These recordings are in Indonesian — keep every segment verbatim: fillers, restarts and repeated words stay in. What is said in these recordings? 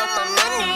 about my money.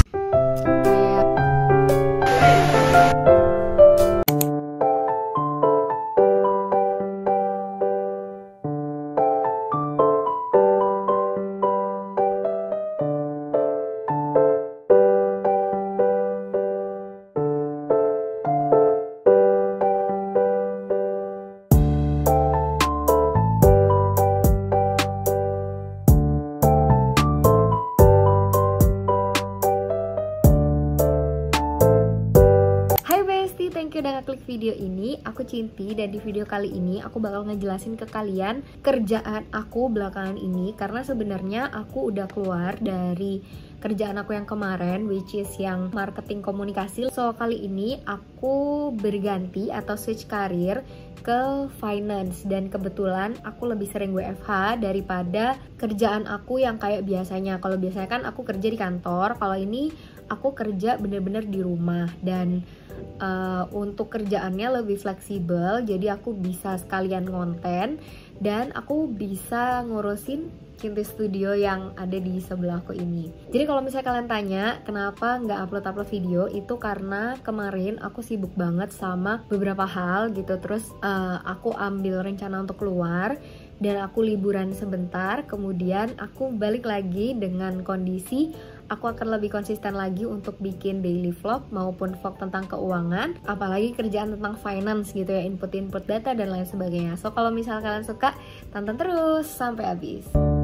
Thank you udah ngeklik video ini. Aku Cinti dan di video kali ini aku bakal ngejelasin ke kalian kerjaan aku belakangan ini. Karena sebenarnya aku udah keluar dari kerjaan aku yang kemarin, which is yang marketing komunikasi. So kali ini aku berganti atau switch karir ke finance. Dan kebetulan aku lebih sering W F H daripada kerjaan aku yang kayak biasanya. Kalau biasanya kan aku kerja di kantor, kalau ini aku kerja bener-bener di rumah. Dan Uh, untuk kerjaannya lebih fleksibel, jadi aku bisa sekalian konten dan aku bisa ngurusin Cinti Studio yang ada di sebelah aku ini. Jadi kalau misalnya kalian tanya kenapa nggak upload-upload video, itu karena kemarin aku sibuk banget sama beberapa hal gitu. Terus uh, aku ambil rencana untuk keluar dan aku liburan sebentar, kemudian aku balik lagi dengan kondisi aku akan lebih konsisten lagi untuk bikin daily vlog maupun vlog tentang keuangan, apalagi kerjaan tentang finance gitu ya, input-input data dan lain sebagainya. So kalau misalnya kalian suka, tonton terus sampai habis.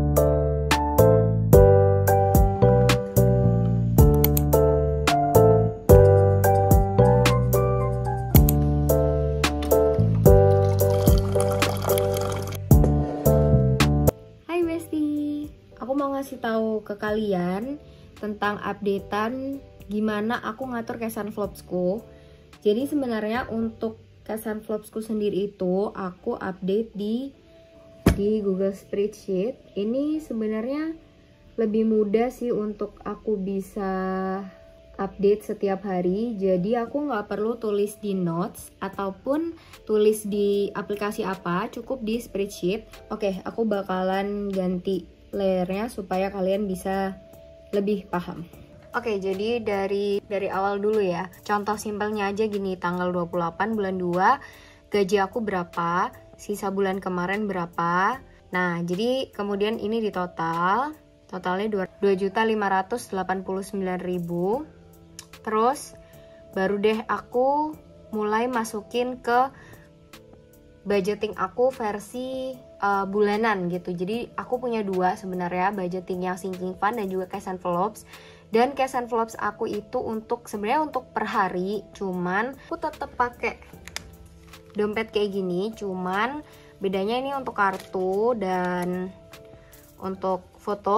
Hai Besti, aku mau ngasih tahu ke kalian tentang updatean gimana aku ngatur cash and flopsku. Jadi sebenarnya untuk cash and flopsku sendiri itu aku update di di Google Spreadsheet. Ini sebenarnya lebih mudah sih untuk aku bisa update setiap hari. Jadi aku nggak perlu tulis di notes ataupun tulis di aplikasi apa, cukup di spreadsheet. Oke, aku bakalan ganti layernya supaya kalian bisa lebih paham. Oke, jadi dari dari awal dulu ya. Contoh simpelnya aja gini, tanggal dua puluh delapan bulan dua, gaji aku berapa, sisa bulan kemarin berapa. Nah, jadi kemudian ini di total, totalnya dua juta lima ratus delapan puluh sembilan ribu. Terus baru deh aku mulai masukin ke budgeting aku versi uh, bulanan gitu. Jadi aku punya dua sebenarnya, budgeting yang sinking fund dan juga cash envelopes. Dan cash envelopes aku itu untuk sebenarnya untuk per hari, cuman aku tetap pakai dompet kayak gini, cuman bedanya ini untuk kartu dan untuk foto.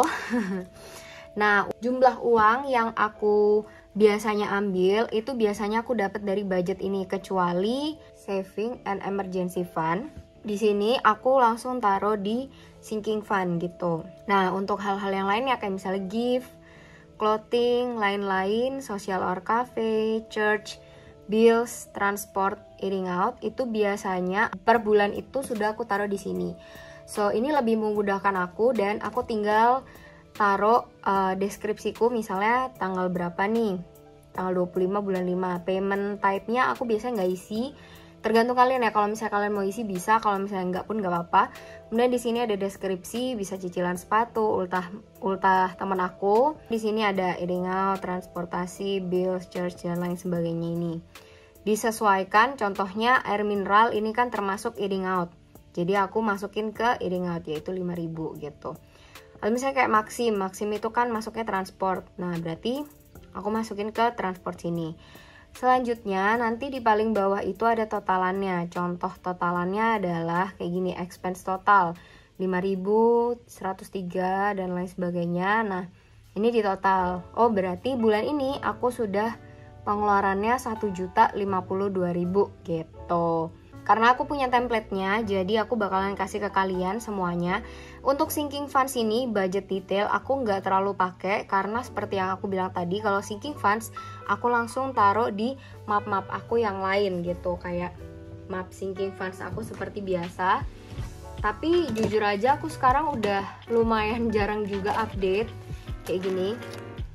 Nah, jumlah uang yang aku biasanya ambil itu biasanya aku dapat dari budget ini, kecuali saving and emergency fund. Di sini aku langsung taruh di sinking fund gitu. Nah, untuk hal-hal yang lain ya kayak misalnya gift, clothing, lain-lain, social or cafe, church, bills, transport, eating out, itu biasanya per bulan itu sudah aku taruh di sini. So, ini lebih memudahkan aku dan aku tinggal taruh uh, deskripsiku, misalnya tanggal berapa nih, tanggal dua puluh lima bulan lima. Payment type-nya aku biasanya nggak isi, tergantung kalian ya. Kalau misalnya kalian mau isi bisa, kalau misalnya nggak pun nggak apa-apa. Kemudian di sini ada deskripsi, bisa cicilan sepatu, ultah ultah teman aku. Di sini ada eating out, transportasi, bills, church dan lain sebagainya. Ini disesuaikan, contohnya air mineral ini kan termasuk eating out, jadi aku masukin ke eating out yaitu lima ribu gitu. Kalau misalnya kayak Maxim, Maxim itu kan masuknya transport. Nah, berarti aku masukin ke transport sini. Selanjutnya, nanti di paling bawah itu ada totalannya. Contoh totalannya adalah kayak gini, expense total lima ribu, seratus tiga dan lain sebagainya. Nah, ini di total. Oh, berarti bulan ini aku sudah pengeluarannya satu juta lima puluh dua ribu gitu. Karena aku punya template-nya, jadi aku bakalan kasih ke kalian semuanya. Untuk sinking funds ini, budget detail aku nggak terlalu pakai, karena seperti yang aku bilang tadi, kalau sinking funds, aku langsung taruh di map-map aku yang lain gitu. Kayak map sinking funds aku seperti biasa. Tapi jujur aja aku sekarang udah lumayan jarang juga update kayak gini.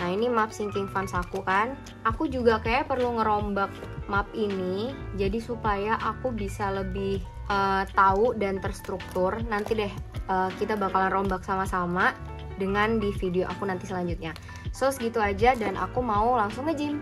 Nah ini map sinking funds aku kan. Aku juga kayak perlu ngerombak map ini, jadi supaya aku bisa lebih uh, tahu dan terstruktur. Nanti deh uh, kita bakalan rombak sama-sama dengan di video aku nanti selanjutnya. So segitu aja dan aku mau langsung nge-gym.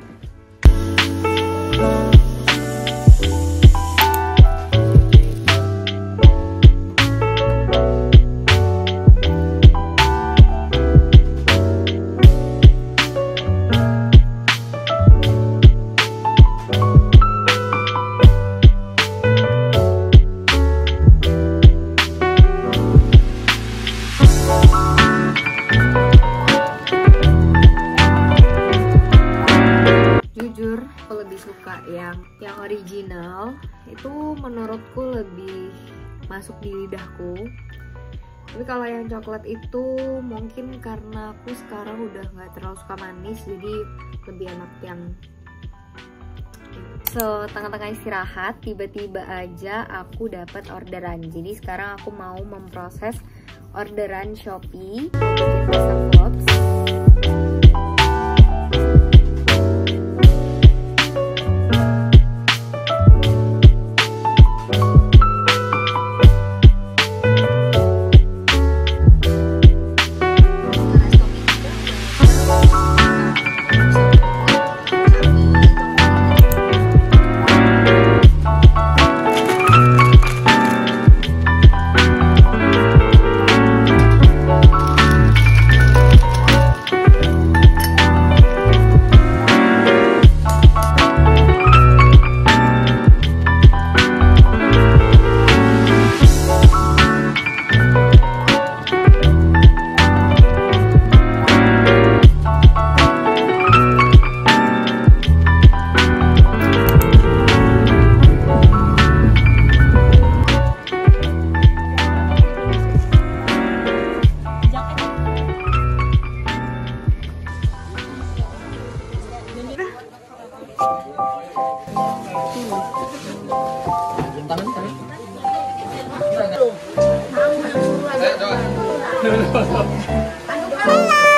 Jujur, aku lebih suka yang yang original. Itu menurutku lebih masuk di lidahku. Tapi kalau yang coklat itu mungkin karena aku sekarang udah nggak terlalu suka manis, jadi lebih enak yang. So, tengah-tengah istirahat, tiba-tiba aja aku dapat orderan. Jadi sekarang aku mau memproses orderan Shopee Kesan Vlogs. Halo.